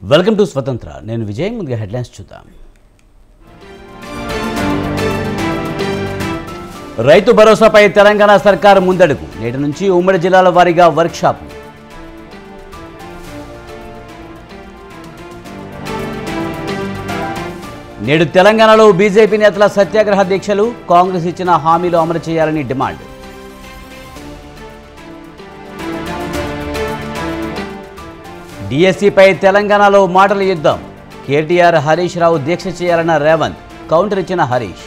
Welcome to స్వతంత్ర. నేను విజయ్. ముందుగా హెడ్లైన్స్ చూద్దాం. రైతు భరోసాపై తెలంగాణ సర్కారు ముందడుగు. నేటి నుంచి ఉమ్మడి జిల్లాల వారీగా వర్క్షాప్. నేడు తెలంగాణలో బీజేపీ నేతల సత్యాగ్రహ దీక్షలు. కాంగ్రెస్ ఇచ్చిన హామీలు అమలు చేయాలని డిమాండ్. డిఎస్సీపై తెలంగాణలో మాటల యుద్ధం. కేటీఆర్, హరీష్ రావు దీక్ష చేయాలన్న రేవంత్. కౌంటర్ ఇచ్చిన హరీష్.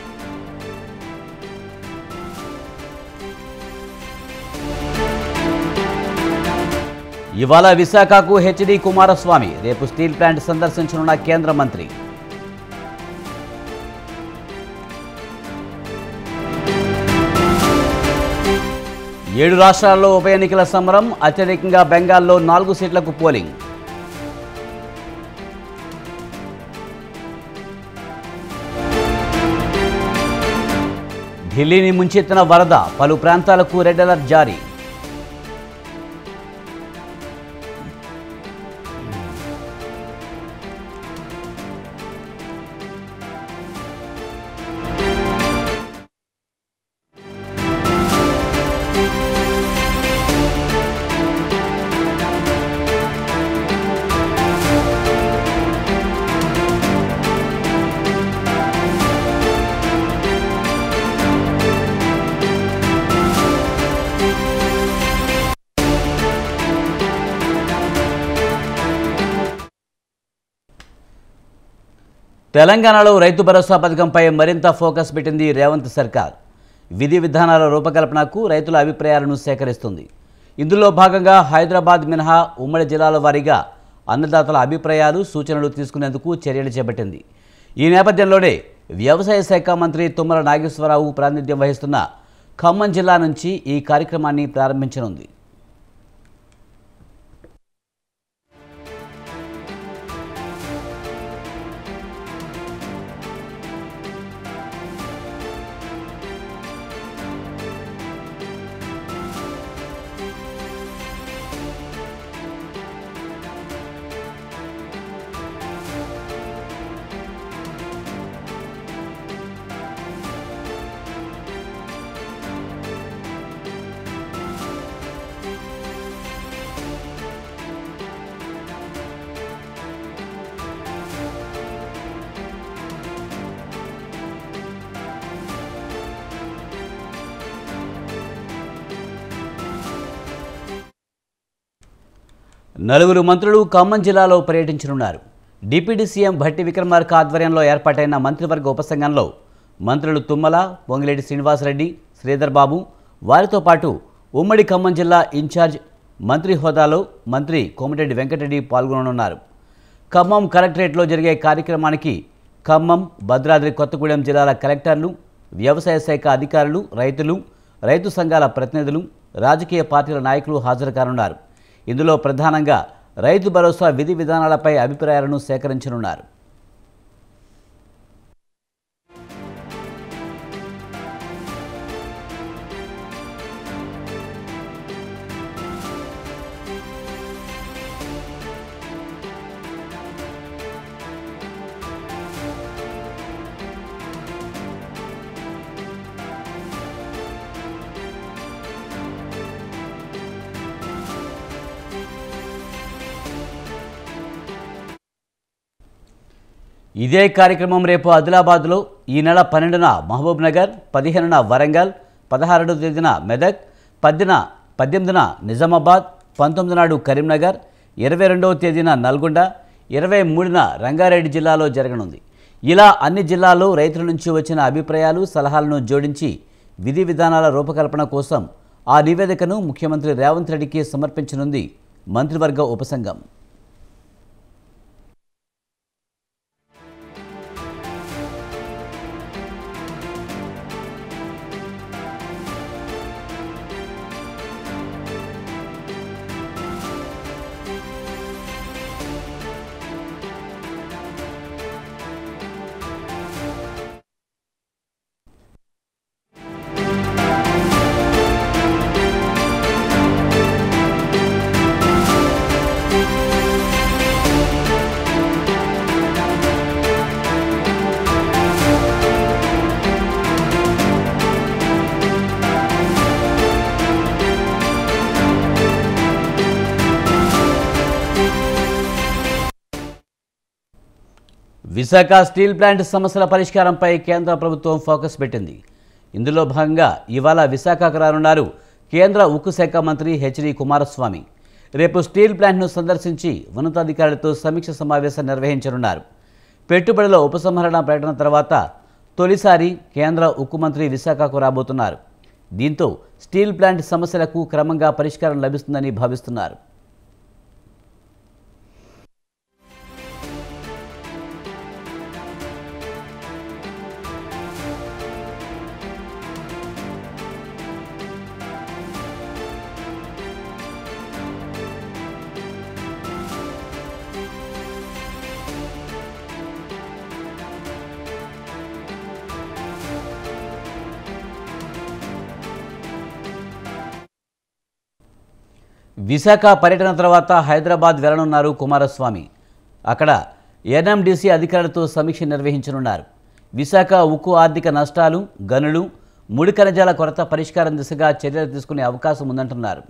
ఇవాళ విశాఖకు హెచ్డి కుమారస్వామి. రేపు స్టీల్ ప్లాంట్ సందర్శించనున్న కేంద్ర మంత్రి. ఏడు రాష్ట్రాల్లో ఉప ఎన్నికల సమరం. అత్యధికంగా బెంగాల్లో 4 సీట్లకు పోలింగ్. ఢిల్లీని ముంచెత్తిన వరద. పలు ప్రాంతాలకు రెడ్ అలర్ట్ జారీ. తెలంగాణలో రైతు భరోసా పథకంపై మరింత ఫోకస్ పెట్టింది రేవంత్ సర్కార్. విధి విధానాల రూపకల్పనకు రైతుల అభిప్రాయాలను సేకరిస్తుంది. ఇందులో భాగంగా హైదరాబాద్ మినహా ఉమ్మడి జిల్లాల వారీగా అన్నదాతల అభిప్రాయాలు, సూచనలు తీసుకునేందుకు చర్యలు చేపట్టింది. ఈ నేపథ్యంలోనే వ్యవసాయ శాఖ మంత్రి తుమ్మల నాగేశ్వరరావు ప్రాతినిధ్యం వహిస్తున్న ఖమ్మం జిల్లా నుంచి ఈ కార్యక్రమాన్ని ప్రారంభించనుంది. నలుగురు మంత్రులు ఖమ్మం జిల్లాలో పర్యటించనున్నారు. డిప్యూటీ సీఎం భట్టి విక్రమార్క ఆధ్వర్యంలో ఏర్పాటైన మంత్రివర్గ ఉపసంఘంలో మంత్రులు తుమ్మల, పొంగిలేటి శ్రీనివాసరెడ్డి, శ్రీధర్ బాబు, వారితో పాటు ఉమ్మడి ఖమ్మం జిల్లా ఇన్ఛార్జ్ మంత్రి హోదాలో మంత్రి కోమటిరెడ్డి వెంకటరెడ్డి పాల్గొననున్నారు. ఖమ్మం కలెక్టరేట్లో జరిగే కార్యక్రమానికి ఖమ్మం, భద్రాద్రి కొత్తగూడెం జిల్లాల కలెక్టర్లు, వ్యవసాయ శాఖ అధికారులు, రైతులు, రైతు సంఘాల ప్రతినిధులు, రాజకీయ పార్టీల నాయకులు హాజరు కానున్నారు. ఇందులో ప్రధానంగా రైతు భరోసా విధి విధానాలపై అభిప్రాయాలను సేకరించనున్నారు. ఇదే కార్యక్రమం రేపు ఆదిలాబాద్లో, ఈ నెల 12న మహబూబ్ నగర్, 15న వరంగల్, 16వ తేదీన మెదక్, 18న నిజామాబాద్, 19 నాడు కరీంనగర్, 22వ తేదీన నల్గొండ, 23న రంగారెడ్డి జిల్లాలో జరగనుంది. ఇలా అన్ని జిల్లాల్లో రైతుల నుంచి వచ్చిన అభిప్రాయాలు, సలహాలను జోడించి విధి విధానాల రూపకల్పన కోసం ఆ నివేదికను ముఖ్యమంత్రి రేవంత్ రెడ్డికి సమర్పించనుంది మంత్రివర్గ ఉపసంఘం. విశాఖ స్టీల్ ప్లాంట్ సమస్యల పరిష్కారంపై కేంద్ర ప్రభుత్వం ఫోకస్ పెట్టింది. ఇందులో భాగంగా ఇవాళ విశాఖకు రానున్నారు కేంద్ర ఉక్కు శాఖ మంత్రి హెచ్డి కుమారస్వామి. రేపు స్టీల్ ప్లాంట్ను సందర్శించి ఉన్నతాధికారులతో సమీక్ష సమావేశం నిర్వహించనున్నారు. పెట్టుబడుల ఉపసంహరణ ప్రకటన తర్వాత తొలిసారి కేంద్ర ఉక్కు మంత్రి విశాఖకు రాబోతున్నారు. దీంతో స్టీల్ ప్లాంట్ సమస్యలకు క్రమంగా పరిష్కారం లభిస్తుందని భావిస్తున్నారు. విశాఖ పర్యటన తర్వాత హైదరాబాద్ వెళ్లనున్నారు కుమారస్వామి. అక్కడ ఎన్ఎండిసి అధికారులతో సమీక్ష నిర్వహించనున్నారు. విశాఖ ఉక్కు ఆర్థిక నష్టాలు, గనులు, ముడి ఖనిజాల కొరత పరిష్కారం దిశగా చర్యలు తీసుకునే అవకాశం ఉందంటున్నారు.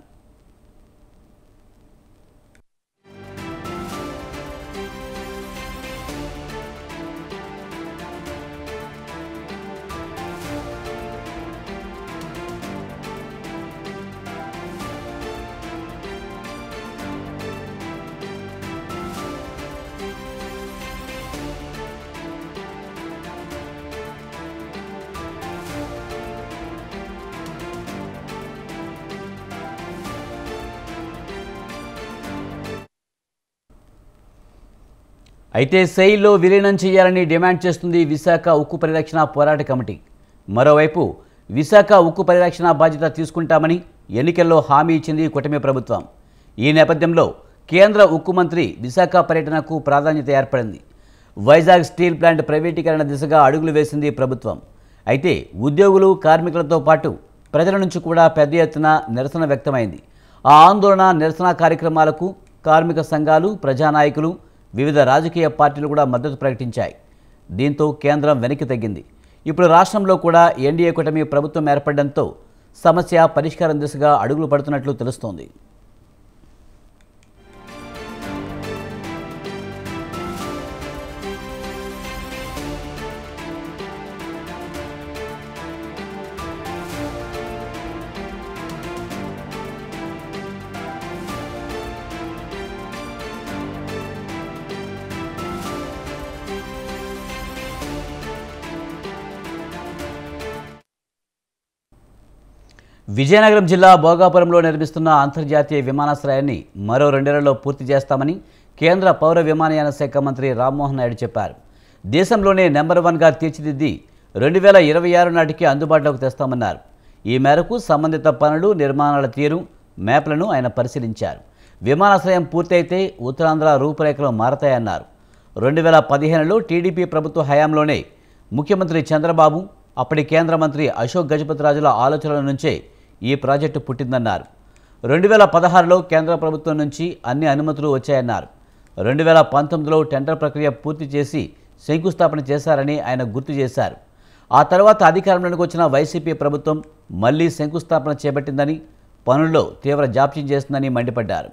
అయితే సెయిల్లో విలీనం చేయాలని డిమాండ్ చేస్తుంది విశాఖ ఉక్కు పరిరక్షణ పోరాట కమిటీ. మరోవైపు విశాఖ ఉక్కు పరిరక్షణ బాధ్యత తీసుకుంటామని ఎన్నికల్లో హామీ ఇచ్చింది కూటమి ప్రభుత్వం. ఈ నేపథ్యంలో కేంద్ర ఉక్కు మంత్రి విశాఖ పర్యటనకు ప్రాధాన్యత ఏర్పడింది. వైజాగ్ స్టీల్ ప్లాంట్ ప్రైవేటీకరణ దిశగా అడుగులు వేసింది ప్రభుత్వం. అయితే ఉద్యోగులు, కార్మికులతో పాటు ప్రజల నుంచి కూడా పెద్ద ఎత్తున నిరసన వ్యక్తమైంది. ఆ ఆందోళన, నిరసన కార్యక్రమాలకు కార్మిక సంఘాలు, ప్రజానాయకులు, వివిధ రాజకీయ పార్టీలు కూడా మద్దతు ప్రకటించాయి. దీంతో కేంద్రం వెనక్కి తగ్గింది. ఇప్పుడు రాష్ట్రంలో కూడా ఎన్డీఏ కూటమి ప్రభుత్వం ఏర్పడడంతో సమస్య పరిష్కారం దిశగా అడుగులు పడుతున్నట్లు తెలుస్తోంది. విజయనగరం జిల్లా భోగాపురంలో నిర్మిస్తున్న అంతర్జాతీయ విమానాశ్రయాన్ని మరో 2 ఏళ్లలో పూర్తి చేస్తామని కేంద్ర పౌర విమానయాన శాఖ మంత్రి రామ్మోహన్ నాయుడు చెప్పారు. దేశంలోనే నెంబర్ 1గా తీర్చిదిద్ది 2026 నాటికి అందుబాటులోకి తెస్తామన్నారు. ఈ మేరకు సంబంధిత పనులు, నిర్మాణాల తీరు, మ్యాప్లను ఆయన పరిశీలించారు. విమానాశ్రయం పూర్తయితే ఉత్తరాంధ్ర రూపురేఖలు మారతాయన్నారు. 2015లో టీడీపీ ప్రభుత్వ హయాంలోనే ముఖ్యమంత్రి చంద్రబాబు, అప్పటి కేంద్ర మంత్రి అశోక్ గజపతిరాజుల ఆలోచనల నుంచే ఈ ప్రాజెక్టు పుట్టిందన్నారు. 2016లో కేంద్ర ప్రభుత్వం నుంచి అన్ని అనుమతులు వచ్చాయన్నారు. 2019లో టెండర్ ప్రక్రియ పూర్తి చేసి శంకుస్థాపన చేశారని ఆయన గుర్తు చేశారు. ఆ తర్వాత అధికారంలోకి వచ్చిన వైసీపీ ప్రభుత్వం మళ్లీ శంకుస్థాపన చేపట్టిందని, పనుల్లో తీవ్ర జాప్యం చేస్తుందని మండిపడ్డారు.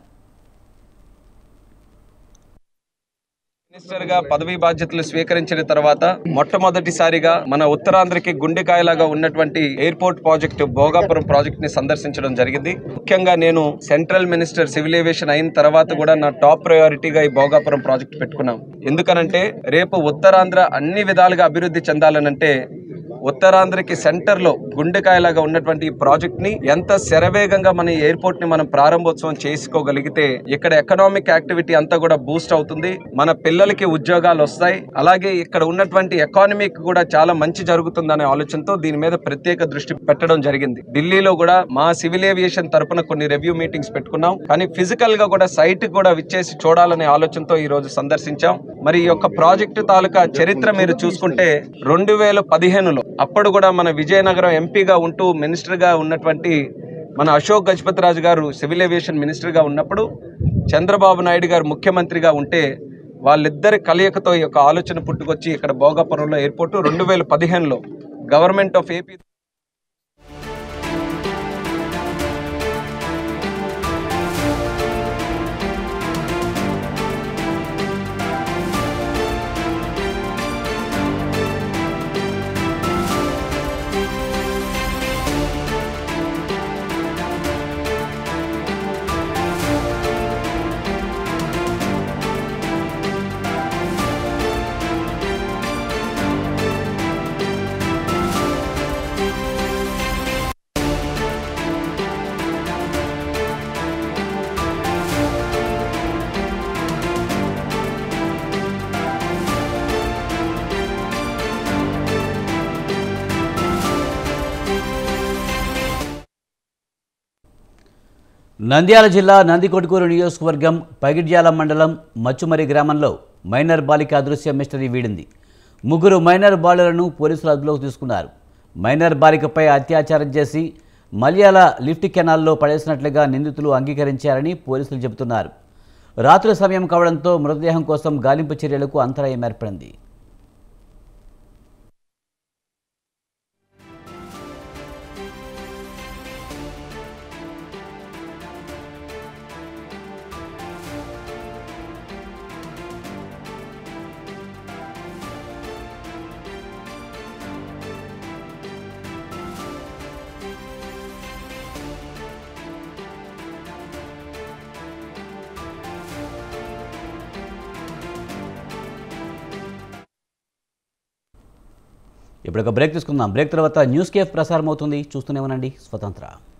మినిస్టర్ గా పదవీ బాధ్యతలు స్వీకరించిన తర్వాత మొట్టమొదటిసారిగా మన ఉత్తరాంధ్రకి గుండెకాయలాగా ఉన్నటువంటి ఎయిర్పోర్ట్ ప్రాజెక్టు భోగాపురం ప్రాజెక్ట్ ని సందర్శించడం జరిగింది. ముఖ్యంగా నేను సెంట్రల్ మినిస్టర్ సివిల్ ఏవియేషన్ అయిన తర్వాత కూడా నా టాప్ ప్రయారిటీగా ఈ భోగాపురం ప్రాజెక్ట్ పెట్టుకున్నాం. ఎందుకనంటే రేపు ఉత్తరాంధ్ర అన్ని విధాలుగా అభివృద్ధి చెందాలనంటే ఉత్తరాంధ్రకి సెంటర్ లో గుండెకాయలాగా ఉన్నటువంటి ఈ ప్రాజెక్ట్ ని ఎంత శరవేగంగా మన ఎయిర్పోర్ట్ ని మనం ప్రారంభోత్సవం చేసుకోగలిగితే ఇక్కడ ఎకనామిక్ యాక్టివిటీ అంతా కూడా బూస్ట్ అవుతుంది, మన పిల్లలకి ఉద్యోగాలు వస్తాయి, అలాగే ఇక్కడ ఉన్నటువంటి ఎకానమీకి కూడా చాలా మంచి జరుగుతుందనే ఆలోచనతో దీని మీద ప్రత్యేక దృష్టి పెట్టడం జరిగింది. ఢిల్లీలో కూడా మా సివిల్ ఏవియేషన్ తరపున కొన్ని రివ్యూ మీటింగ్స్ పెట్టుకున్నాం. కానీ ఫిజికల్ గా కూడా సైట్ కూడా విచ్చేసి చూడాలనే ఆలోచనతో ఈ రోజు సందర్శించాం. మరి ఈ యొక్క ప్రాజెక్టు తాలూకా చరిత్ర మీరు చూసుకుంటే 2015లో అప్పుడు కూడా మన విజయనగరం ఎంపీగా ఉంటూ మినిస్టర్గా ఉన్నటువంటి మన అశోక్ గజపతిరాజు గారు సివిల్ ఏవియేషన్ మినిస్టర్గా ఉన్నప్పుడు చంద్రబాబు నాయుడు గారు ముఖ్యమంత్రిగా ఉంటే వాళ్ళిద్దరి కలయికతో ఈ యొక్క ఆలోచన పుట్టుకొచ్చి ఇక్కడ భోగాపురంలో ఎయిర్పోర్టు 2015లో గవర్నమెంట్ ఆఫ్ ఏపీ నంద్యాల జిల్లా నందికొట్కూరు నియోజకవర్గం పగిడ్యాల మండలం మచ్చుమరి గ్రామంలో మైనర్ బాలిక అదృశ్య మిస్టరీ వీడింది. 3 మైనర్ బాలులను పోలీసులు అదుపులోకి తీసుకున్నారు. మైనర్ బాలికపై అత్యాచారం చేసి మల్యాల లిఫ్ట్ కెనాల్లో పడేసినట్లుగా నిందితులు అంగీకరించారని పోలీసులు చెబుతున్నారు. రాత్రి సమయం కావడంతో మృతదేహం కోసం గాలింపు చర్యలకు అంతరాయం ఏర్పడింది. ఇప్పుడు ఒక బ్రేక్ తీసుకుందాం. బ్రేక్ తర్వాత న్యూస్ కేఫ్ ప్రసారం అవుతుంది. చూస్తూనే ఉండండి స్వతంత్ర.